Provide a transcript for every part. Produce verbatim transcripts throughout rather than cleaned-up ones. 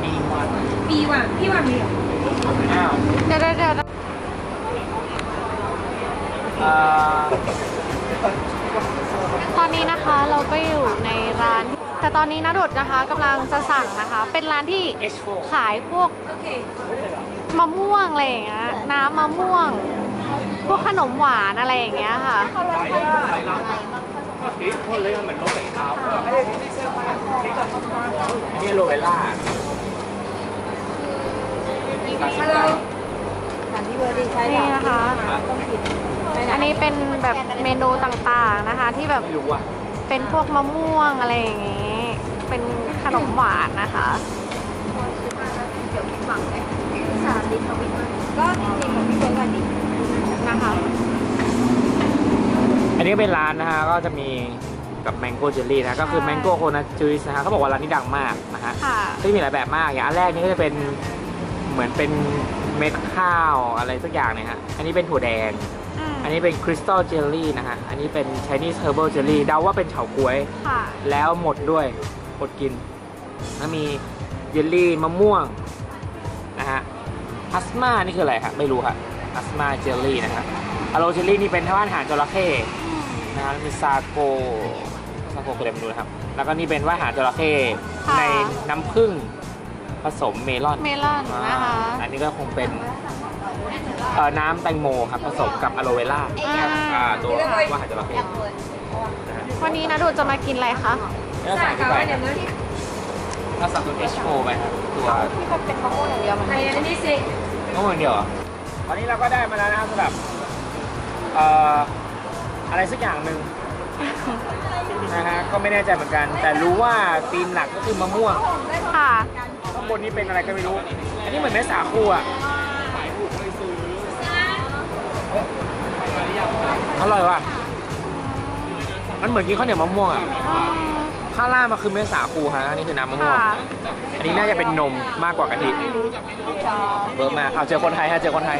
ปีว่ะพี่ว่ามีอ้าวเดี๋ยวเดี๋ยวเดี๋ยวตอนนี้นะคะเราก็อยู่ในร้านแต่ตอนนี้นะดุดนะคะกำลังจะสั่งนะคะเป็นร้านที่ขายพวกมะม่วงอะไรอย่างเงี้ยน้ำมะม่วงพวกขนมหวานอะไรอย่างเงี้ยค่ะนี่โรเวล่านี่นะคะอันนี้เป็นแบบเมนูต่างๆนะคะที่แบบเป็นพวกมะม่วงอะไรอย่างงี้เป็นขนมหวานนะคะก็จริงๆของพี่เบิร์ดกันดินะคะอันนี้เป็นร้านนะฮะก็จะมีกับแมงโก้เจลลี่นะก็คือแมงโก้โคนัทจูสนะฮะเขาบอกว่าร้านนี้ดังมากนะฮะก็มีหลายแบบมากอย่างอันแรกนี่ก็จะเป็นเหมือนเป็นเม็ดข้าวอะไรสักอย่างเนี่ยฮะอันนี้เป็นถั่วแดงอันนี้เป็นคริสตัลเจลลี่นะฮะอันนี้เป็น Chinese Herbal Jelly เดาว่าเป็นเฉาก๊วยแล้วหมดด้วยอดกินแล้วมีเยลลี่มะม่วงนะฮะพัสมานี่คืออะไรครับไม่รู้ครับพัสมาเจลลี่นะฮะอะโลเจลลี่นี่เป็นท่าอาหารจระเข้นะฮะมีซาโกซาโกคืออะไรไม่รู้นะครับแล้วก็นี่เป็นว่าอาหารจระเข้ในน้ำผึ้งผสมเมลอนเมลอนนะคะอันนี้ก็คงเป็นน้ำแตงโมครับผสมกับอะโลเวล่าตัวว่าอาหารจระเข้วันนี้นะดูจะมากินอะไรคะเราสั่งที่ไปเราสั่งตัวเอชโอไปครับตัวที่มันเป็นมะม่วงอย่างเดียวมันไม่อันนี้สิมะม่วงอย่างเดียวตอนนี้เราก็ได้มาแล้วนะครับสำหรับเอ่ออะไรสักอย่างหนึ่งนะฮะก็ไม่แน่ใจเหมือนกันแต่รู้ว่าธีมหลักก็คือมะม่วงค่ะข้างบนนี้เป็นอะไรก็ไม่รู้อันนี้เหมือนแม่สาคูอ่ะอร่อยว่ะมันเหมือนกินข้าวเหนียวมะม่วงอ่ะข้างล่างมันคือเม็ดสาคูฮะอันนี้คือน้ำมะม่วงอันนี้น่าจะเป็นนมมากกว่ากะทิเบอร์มาเอาเจอคนไทยฮะเจอคนไทย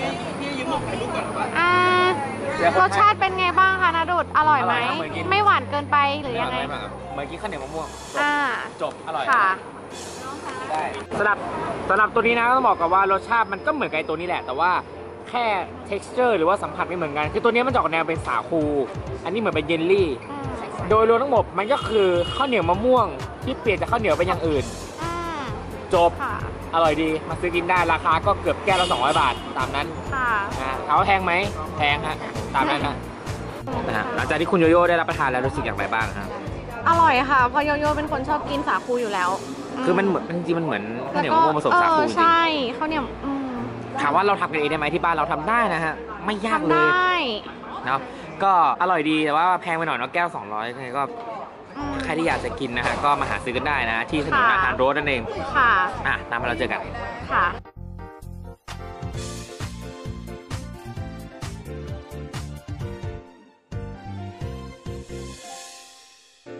รสชาติเป็นไงบ้างคะนาดุดอร่อยไหมไม่หวานเกินไปหรือยังไงเหมือนกินข้าวเหนียวมะม่วงจบอร่อยค่ะได้สำหรับสำหรับตัวนี้นะต้องบอกกับว่ารสชาติมันก็เหมือนกับตัวนี้แหละแต่ว่าแค่ texture หรือว่าสัมผัสไม่เหมือนกันคือตัวนี้มันจะออกแนวเป็นสาคูอันนี้เหมือนเป็นเยลลี่โดยรวมทั้งหมดมันก็คือข้าวเหนียวมะม่วงที่เปลี่ยนจากข้าวเหนียวเป็นอย่างอื่นจบอร่อยดีมาซื้อกินได้ราคาก็เกือบแก้วละสองร้อยบาทตามนั้นนะถามว่าแพงไหมแพงฮะตามนั้นนะนะฮะหลังจากที่คุณโยโย่ได้รับประทานแล้วรู้สึกอย่างไรบ้างครับอร่อยค่ะเพราะโยโย่เป็นคนชอบกินสาคูอยู่แล้วคือมันเหมือนจริงๆมันเหมือนข้าวเหนียวมะม่วงผสมสาคูจริงใช่ข้าวเหนียวถามว่าเราทำกันเองได้ไหมที่บ้านเราทำได้นะฮะไม่ยากเลยเนาะก็อร่อยดีแต่ว่าแพงไปหน่อยเนาะแก้วสองร้อยก็ใครที่อยากจะกินนะฮะก็มาหาซื้อกันได้นะที่ถนนนาคารโรดนั่นเองค่ะอ่ะตามมาเราเจอกันค่ะ